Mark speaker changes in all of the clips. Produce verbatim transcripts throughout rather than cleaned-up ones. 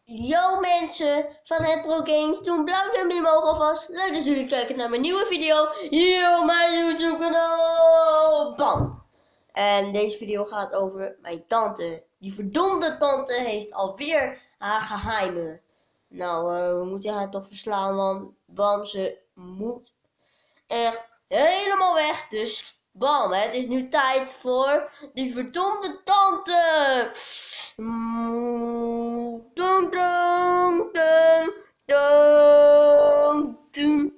Speaker 1: Yo mensen van het Pro Games, doen blauw duimpje omhoog alvast. Leuk dat jullie kijken naar mijn nieuwe video hier op mijn YouTube kanaal. Bam! En deze video gaat over mijn tante. Die verdomde tante heeft alweer haar geheimen. Nou, uh, we moeten haar toch verslaan, man. Bam, ze moet echt helemaal weg. Dus bam, het is nu tijd voor die verdomde tante. Mm, dun, dun, dun, dun, dun.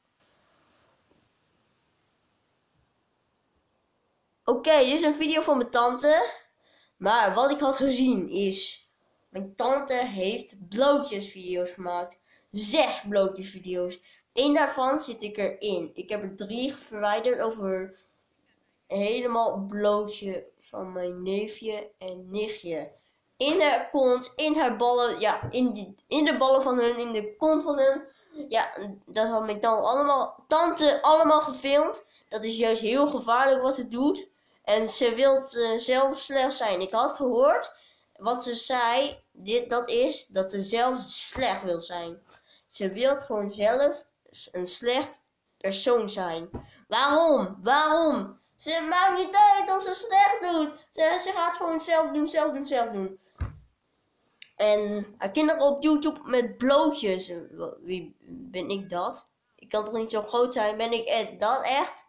Speaker 1: Oké, okay, dit is een video van mijn tante. Maar wat ik had gezien is... Mijn tante heeft blootjesvideo's gemaakt. Zes blootjesvideo's. Eén daarvan zit ik erin. Ik heb er drie verwijderd over... Helemaal blootje van mijn neefje en nichtje. In haar kont, in haar ballen, ja, in, die, in de ballen van hun, in de kont van hun. Ja, dat had mijn tante allemaal, tante allemaal gefilmd. Dat is juist heel gevaarlijk wat ze doet. En ze wil uh, zelf slecht zijn. Ik had gehoord, wat ze zei, dit, dat is dat ze zelf slecht wil zijn. Ze wil gewoon zelf een slecht persoon zijn. Waarom? Waarom? Ze maakt niet uit of ze slecht doet. Ze, ze gaat gewoon zelf doen, zelf doen, zelf doen. En haar kinderen op YouTube met blootjes. Wie ben ik dat? Ik kan toch niet zo groot zijn? Ben ik dat echt?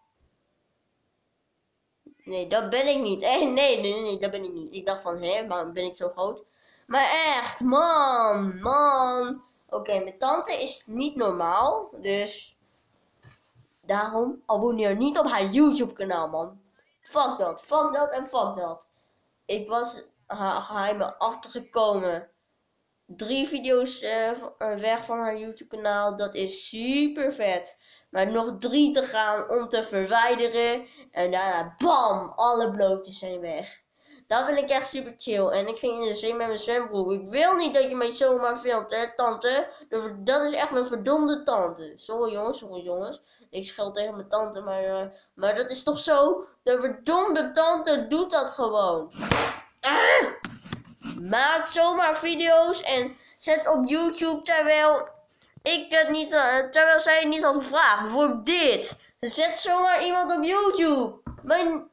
Speaker 1: Nee, dat ben ik niet. Eh, nee, nee, nee, nee, dat ben ik niet. Ik dacht van, hé, maar ben ik zo groot? Maar echt, man, man. Oké, okay, mijn tante is niet normaal. Dus daarom abonneer niet op haar YouTube kanaal, man. Fuck dat, fuck dat en fuck dat. Ik was haar geheimen achtergekomen. Drie video's uh, weg van haar YouTube kanaal. Dat is super vet. Maar nog drie te gaan om te verwijderen. En daarna bam, alle blootjes zijn weg. Dat vind ik echt super chill. En ik ging in de zee met mijn zwembroek. Ik wil niet dat je mij zomaar filmt, hè, tante. Dat is echt mijn verdomde tante. Sorry jongens, sorry jongens. Ik schel tegen mijn tante, maar, uh, maar dat is toch zo? De verdomde tante doet dat gewoon. Ah! Maak zomaar video's en zet op YouTube terwijl ik het niet, uh, terwijl zij het niet had gevraagd. Bijvoorbeeld dit. Zet zomaar iemand op YouTube. Mijn,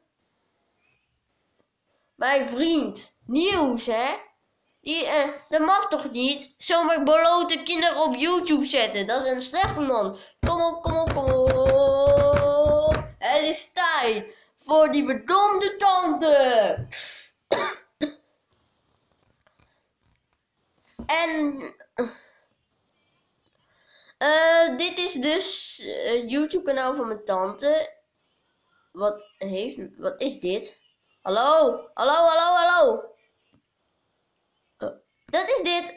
Speaker 1: mijn vriend. Nieuws, hè? Die, uh, dat mag toch niet? Zomaar blote kinderen op YouTube zetten. Dat is een slechte man. Kom op, kom op, kom op. Het is tijd voor die verdomde tante. En uh, dit is dus het uh, YouTube kanaal van mijn tante. Wat heeft, wat is dit? Hallo, hallo, hallo, hallo. Uh, dat is dit.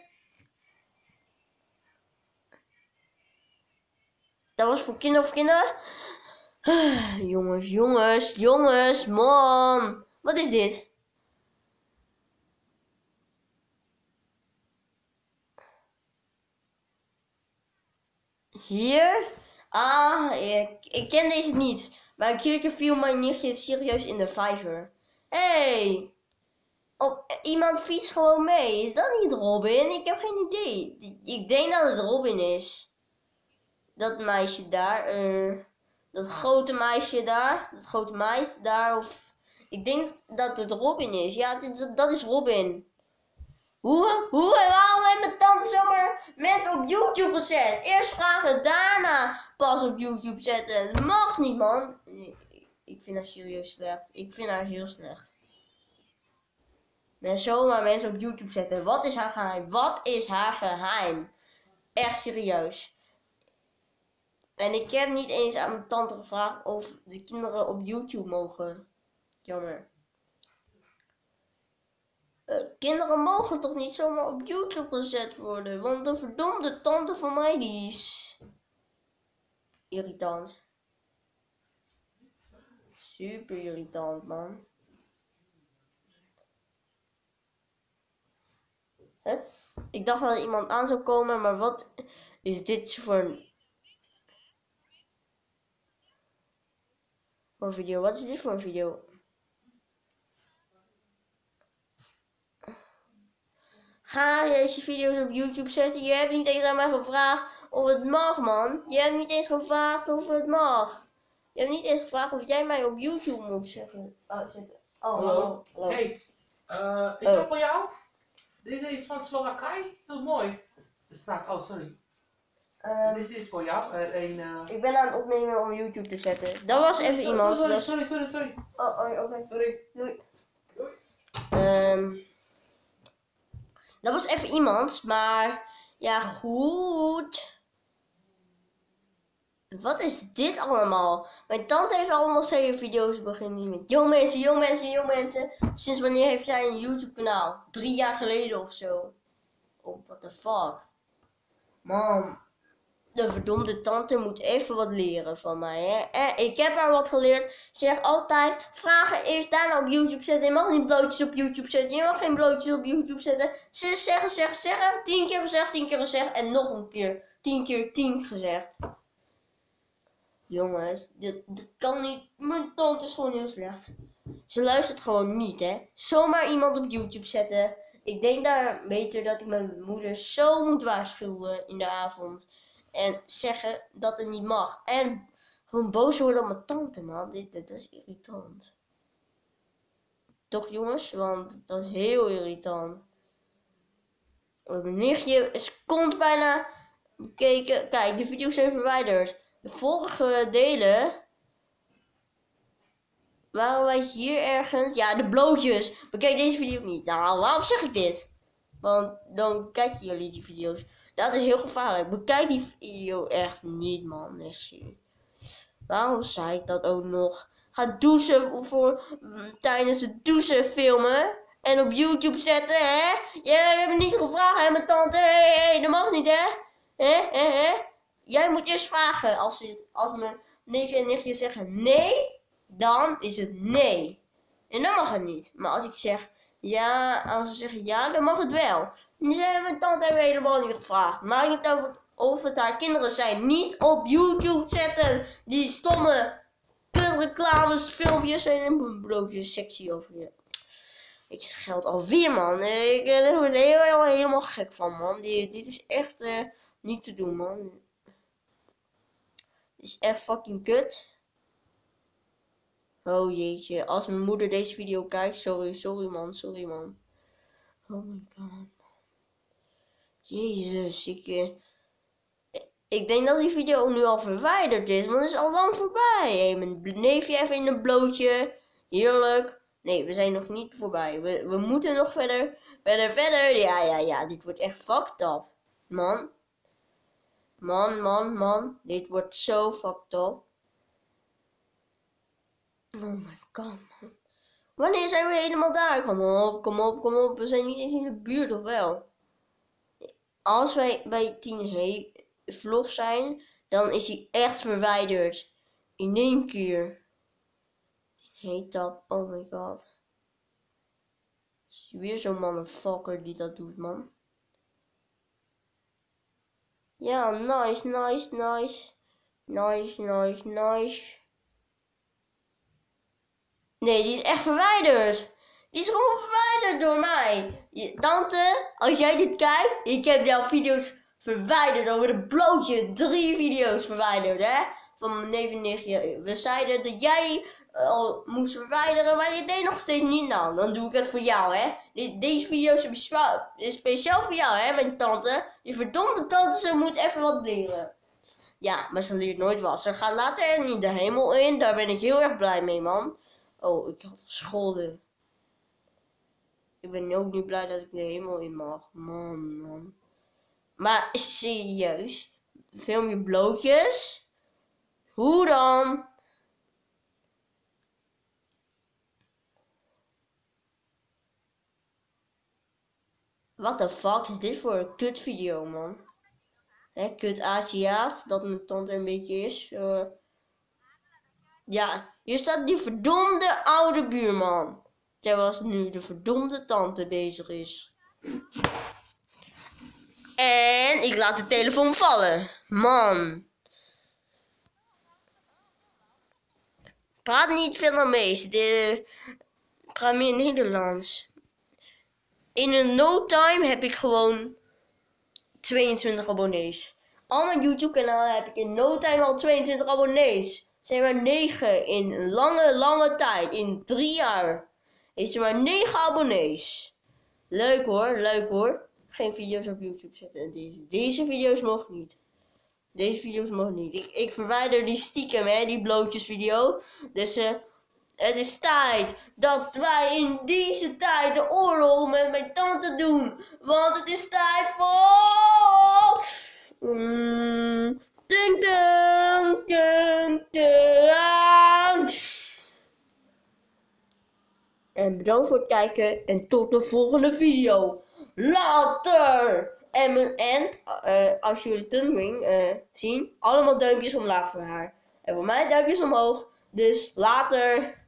Speaker 1: Dat was voor kinderen of kinderen? Uh, jongens, jongens, jongens, man. Wat is dit? Hier? Ah, ik, ik ken deze niet. Maar een keertje viel mijn nichtje serieus in de vijver. Hé! Hey, op, iemand fietst gewoon mee. Is dat niet Robin? Ik heb geen idee. Ik denk dat het Robin is. Dat meisje daar. Uh, dat grote meisje daar. Dat grote meid daar. Of, ik denk dat het Robin is. Ja, dat, dat is Robin. Hoe, hoe en waarom heeft mijn tante zomaar mensen op YouTube gezet? Eerst vragen, daarna pas op YouTube zetten. Dat mag niet, man. Nee, ik vind haar serieus slecht. Ik vind haar heel slecht. Men zomaar mensen op YouTube zetten. Wat is haar geheim? Wat is haar geheim? Echt serieus. En ik heb niet eens aan mijn tante gevraagd of de kinderen op YouTube mogen. Jammer. Uh, kinderen mogen toch niet zomaar op YouTube gezet worden. Want de verdomde tante van mij die is irritant. Super irritant, man. Huh? Ik dacht dat er iemand aan zou komen, maar wat is dit voor een... voor een video? Wat is dit voor een video? Ga deze video's op YouTube zetten. Je hebt niet eens aan mij gevraagd of het mag, man. Je hebt niet eens gevraagd of het mag. Je hebt niet eens gevraagd of jij mij op YouTube moet zetten. Oh, zetten. Oh, hallo.
Speaker 2: Hallo.
Speaker 1: hallo.
Speaker 2: Hey, uh, ik
Speaker 1: Oh.
Speaker 2: heb voor jou. Deze is van Slowakije. Heel mooi. Er staat, oh sorry.
Speaker 1: Ehm,
Speaker 2: Deze is voor jou. Uh, een, uh...
Speaker 1: ik ben aan het opnemen om YouTube te zetten. Dat was even
Speaker 2: sorry,
Speaker 1: iemand.
Speaker 2: Sorry,
Speaker 1: dat...
Speaker 2: sorry, sorry, sorry.
Speaker 1: Oh, oh oké.
Speaker 2: Sorry.
Speaker 1: Doei.
Speaker 2: Doei.
Speaker 1: Um, dat was even iemand, maar ja, goed. Wat is dit allemaal? Mijn tante heeft allemaal zeven video's beginnen met yo mensen, yo mensen, yo mensen. Sinds wanneer heeft zij een YouTube kanaal? Drie jaar geleden of zo. Oh, what the fuck. Man, de verdomde tante moet even wat leren van mij, hè. Eh, ik heb haar wat geleerd. Ze zegt altijd, vragen eerst daarna op YouTube zetten. Je mag niet blootjes op YouTube zetten. Je mag geen blootjes op YouTube zetten. Ze zeggen, zeggen, zeggen. Tien keer gezegd, tien keer gezegd. En nog een keer. Tien keer tien gezegd. Jongens, dit, dit kan niet. Mijn tante is gewoon heel slecht. Ze luistert gewoon niet, hè. Zomaar iemand op YouTube zetten. Ik denk daar beter dat ik mijn moeder zo moet waarschuwen in de avond. En zeggen dat het niet mag. En gewoon boos worden op mijn tante, man. Dit, dit is irritant. Toch, jongens? Want dat is heel irritant. Mijn nichtje is kont bijna bekeken. Kijk, de video's zijn verwijderd. De vorige delen waren wij hier ergens. Ja, de blootjes. Bekijk deze video niet. Nou, waarom zeg ik dit? Want dan kijken jullie die video's. Dat is heel gevaarlijk. Bekijk die video echt niet, man. Nee, waarom zei ik dat ook nog? Ga douchen voor mm, tijdens het douchen filmen. En op YouTube zetten, hè? Jij hebt me niet gevraagd, hè, mijn tante? Hé, hey, hey, dat mag niet, hè? Hè, hè, hè? Jij moet eerst vragen. Als, je, als mijn neefje en nichtje zeggen nee, dan is het nee. En dan mag het niet. Maar als ik zeg ja, als ze zeggen ja, dan mag het wel. Nu zijn mijn tante hebben helemaal niet gevraagd. Maakt niet uit of het haar kinderen zijn. Niet op YouTube zetten. Die stomme reclames, filmpjes en broodjes sexy over je. Ik scheld alweer, man. Ik ben er helemaal, helemaal gek van, man. Die, dit is echt uh, niet te doen, man. Dit is echt fucking kut. Oh jeetje, als mijn moeder deze video kijkt, sorry, sorry man, sorry man. Oh my god. Jezus, ik, uh, ik denk dat die video nu al verwijderd is, want het is al lang voorbij. Hey, mijn neefje even in een blootje, heerlijk. Nee, we zijn nog niet voorbij, we, we moeten nog verder, verder, verder. Ja, ja, ja, dit wordt echt fucked up, man. Man, man, man, dit wordt zo fucked up. Oh my god, man. Wanneer zijn we helemaal daar? Kom op, kom op, kom op. We zijn niet eens in de buurt, of wel? Als wij bij tien hey vlog zijn, dan is hij echt verwijderd. In één keer. tien hey tap, oh my god. Is weer zo'n motherfucker die dat doet, man. Ja, nice, nice, nice. Nice, nice, nice. Nee, die is echt verwijderd. Die is gewoon verwijderd door mij. Je, tante, als jij dit kijkt, ik heb jouw video's verwijderd over de blootje. Drie video's verwijderd, hè? Van mijn neef en nichtje. We zeiden dat jij al uh, moest verwijderen, maar je deed nog steeds niet. Nou, dan doe ik het voor jou, hè? De, deze video's is speciaal voor jou, hè, mijn tante. Die verdomde tante, ze moet even wat leren. Ja, maar ze leert nooit wat. Ze gaat later er niet de hemel in. Daar ben ik heel erg blij mee, man. Oh, ik had gescholden. Ik ben ook niet blij dat ik de hemel in mag. Man, man. Maar serieus? Film je blootjes? Hoe dan? What the fuck is dit voor een kut video, man? Hè, kut Aziat, dat mijn tante een beetje is. Uh... Ja, hier staat die verdomde oude buurman. Terwijl nu de verdomde tante bezig is. En ik laat de telefoon vallen. Man. Praat niet Vietnamees. De... Praat meer Nederlands. In een no time heb ik gewoon tweeëntwintig abonnees. Al mijn YouTube kanalen heb ik in no time al tweeëntwintig abonnees. Zijn maar negen in een lange, lange tijd. In drie jaar. Is er maar negen abonnees. Leuk hoor, leuk hoor. Geen video's op YouTube zetten. Deze, deze video's mogen niet. Deze video's mogen niet. Ik, ik verwijder die stiekem, hè, die blootjesvideo. Dus uh, het is tijd dat wij in deze tijd de oorlog met mijn tante doen. Want het is tijd voor... Mm, ding, ding, ding, ding. En bedankt voor het kijken en tot de volgende video. Later! En, en uh, als jullie Thundering uh, zien, allemaal duimpjes omlaag voor haar. En voor mij duimpjes omhoog. Dus later!